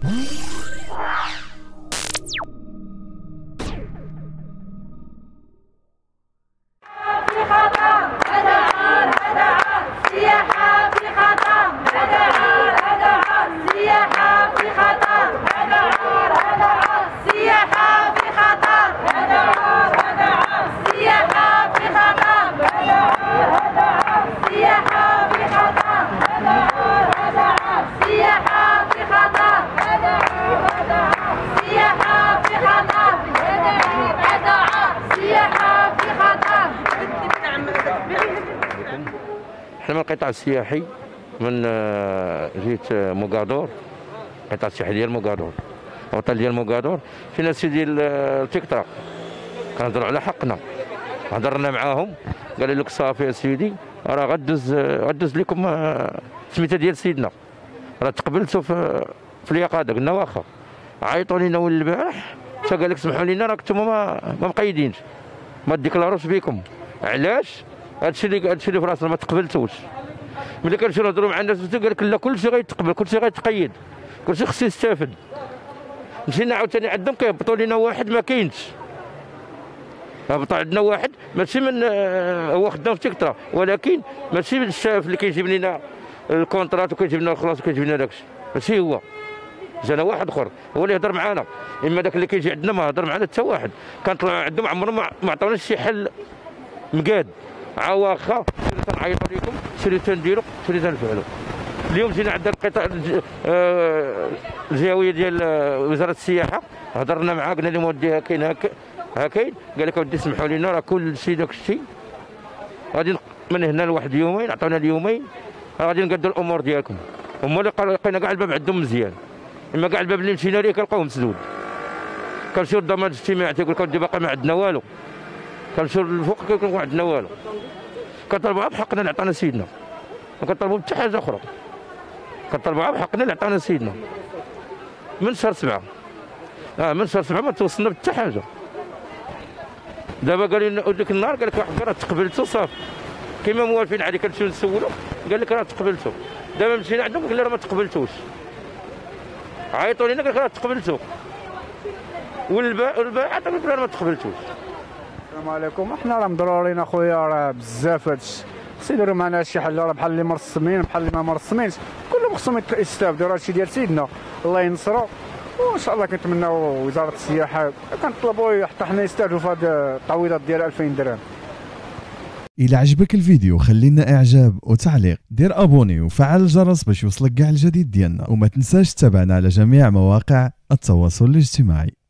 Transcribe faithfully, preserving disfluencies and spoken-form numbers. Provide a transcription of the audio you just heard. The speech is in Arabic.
احنا من القطاع السياحي من جهه موغادور، القطاع السياحي ديال موغادور، الوطن ديال موغادور. فينا سيدي التيكترا كنهضروا على حقنا، هضرنا معاهم قال لك صافي يا سيدي راه غدوز غدوز لكم السميته ديال سيدنا، راه تقبلتوا في في اليقظه. قلنا واخا. عيطوا لينا ول البارح تا قال لك سمحوا لينا راه كنتم ما ما مقيدينش، ما ديكلاروش بكم. علاش؟ هادشي اللي هادشي اللي في راسنا ما تقبلتوش. ملي كنمشيو نهضروا مع الناس قال لك لا كلشي غيتقبل، كلشي غيتقيد، كلشي خصو يستافد. مشينا عاوتاني عندهم كيهبطوا لينا واحد ما كاينش، هبطوا عندنا واحد ماشي من هو خدام في تيكترا، ولكن ماشي من الشاف اللي كيجيب لنا الكونترات وكيجيب لنا الخلاص وكيجيب لنا داكشي، ماشي هو. جانا واحد اخر هو اللي هضر معانا، اما داك اللي كيجي عندنا ما هضر معانا حتى واحد. كنطلعوا عندهم عمرهم ما عطاوناش شي حل مقاد. عا واخا سيري تنعيطوا لكم، سيري تنديروا، سيري تنفعلوا. اليوم جينا عند القطاع الجهويه ديال وزاره السياحه، هضرنا معاه قلنا لهم ودي ها كاين ها كاين، قال لك ودي سمحوا لنا راه كل شيء داك الشيء غادي من هنا لواحد اليومين، عطاونا اليومين غادي نقادوا الامور ديالكم. هما اللي لقينا كاع الباب عندهم مزيان، اما كاع الباب اللي مشينا ليه كنلقاوه مسدود. كنمشيو للضمان الاجتماعي تيقول لك ودي باقي ما عندنا والو، كنمشيو للفوق كيقول لك ما عندنا والو. كنطلبوها بحقنا اللي عطانا سيدنا، ما كنطلبوا حتى حاجه اخرى، كنطلبوها بحقنا اللي عطانا سيدنا. من شهر سبعه اه من شهر سبعه ما توصلنا بحتى حاجه. دابا قال لنا ديك النهار قال لك واحد راه تقبلتوا صافي كيما موالفين عليه. كنمشيو نسولو قال لك راه تقبلتوا. دابا مشينا عندهم قال لنا راه ما تقبلتوش، عيطوا لنا قال لك راه تقبلتوا، والباعة قال لك راه ما تقبلتوش. السلام عليكم. احنا راه مضرورين اخويا، راه بزاف هادشي، خص يديروا معنا شي حل. راه بحال اللي مرسمين بحال اللي ما مرسمينش، كلهم خصهم يستافدوا. راه هادشي ديال سيدنا الله ينصرو، وان شاء الله كنتمناو وزاره السياحه كنطلبوا حتى حنا يستافدوا في هاد التعويضات ديال ألفين درهم. إلا عجبك الفيديو خلينا اعجاب وتعليق، دير ابوني وفعل الجرس باش يوصلك كاع الجديد ديالنا، وما تنساش تتابعنا على جميع مواقع التواصل الاجتماعي.